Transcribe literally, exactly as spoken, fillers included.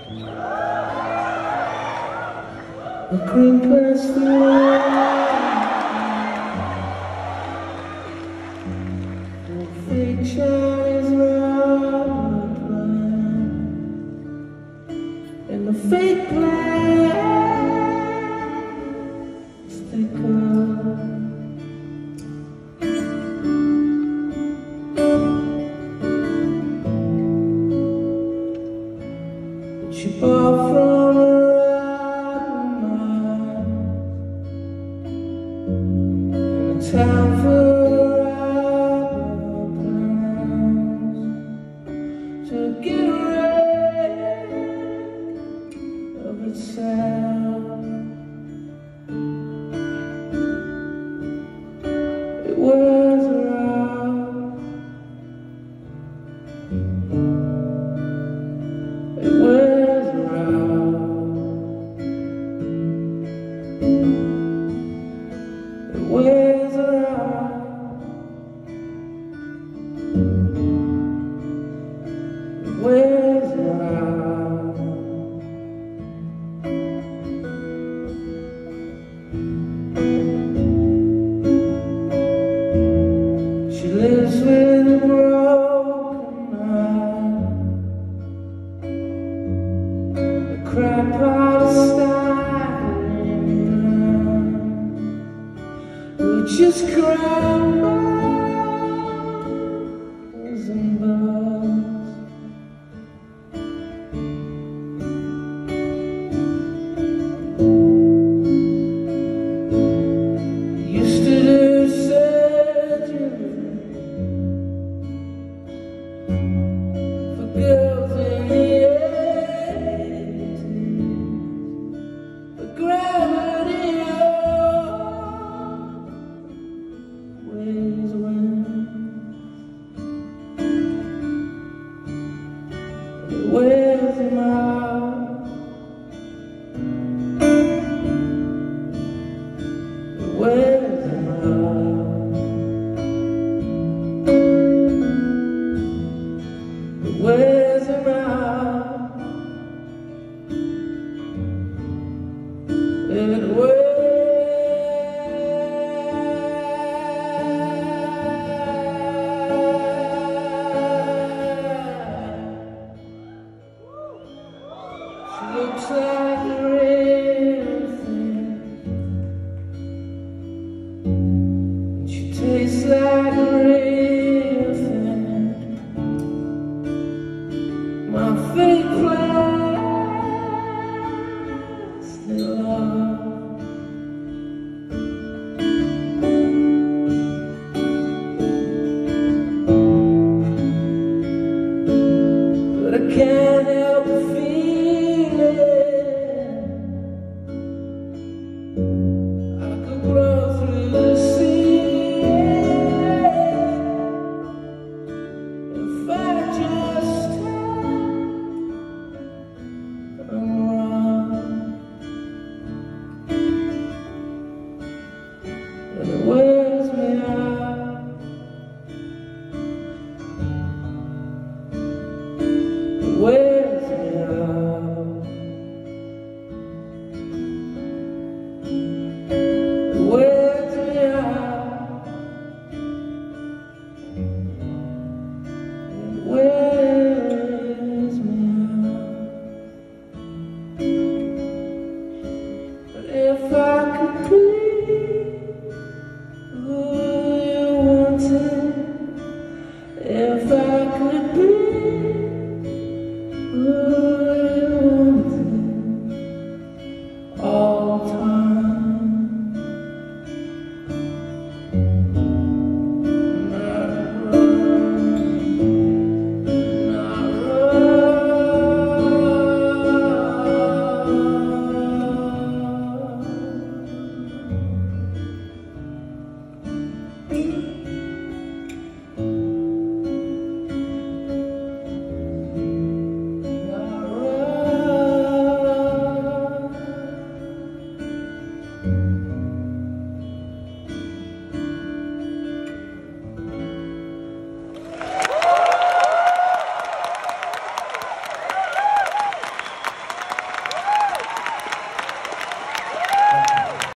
A green past the fake Chinese rubber plant, and the fake plastic cup. She bought from a time for rubber plants to get rid of itself. It wears her out. It wears her out. It wears her out. It wears her out. She lives with a broken heart, a crap out of style, which is crumbles and burns. Used to do surgery for girls in the eighties, but gravity always wins. It wears him out. It wears him out. It wears him out. It wears. She looks like the real thing, and she tastes like the real thing. My fake plastic love. But I can't help feeling I could blow through the sea if I just turn around. And it wears me out. It wears me out. It wears me out. It wears me out. But if I could be who you wanted, if I could be who